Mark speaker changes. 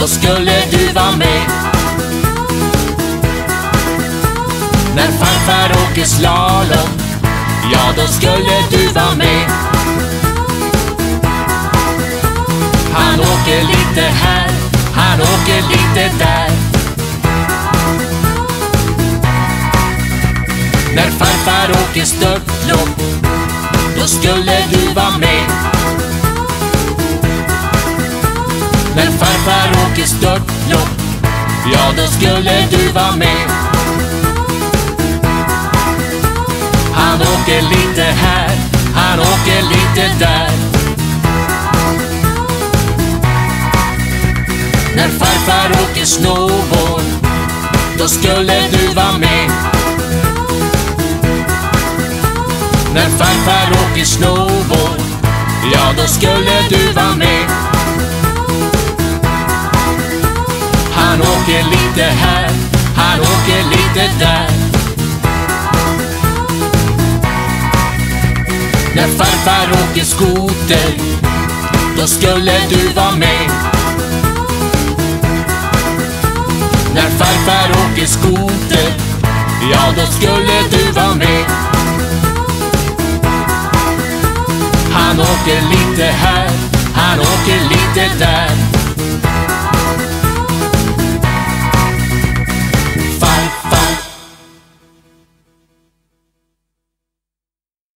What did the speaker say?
Speaker 1: skulle du vara med. När farfar åker slalom, ja då skulle du vara med. Han åker lite här, han åker lite där. När farfar åker störtlopp, då skulle du vara med. När farfar åker störtlopp, ja då skulle du vara med. Han åker lite här, han åker lite där. När farfar åker snowboard, då skulle du vara med. När farfar åker snowboard, ja då skulle du vara med. Han åker lite här, han åker lite där. När farfar åker skoter, då skulle du vara med. När farfar åker skoter, ja då skulle du vara med. Han åker lite här, han åker lite där.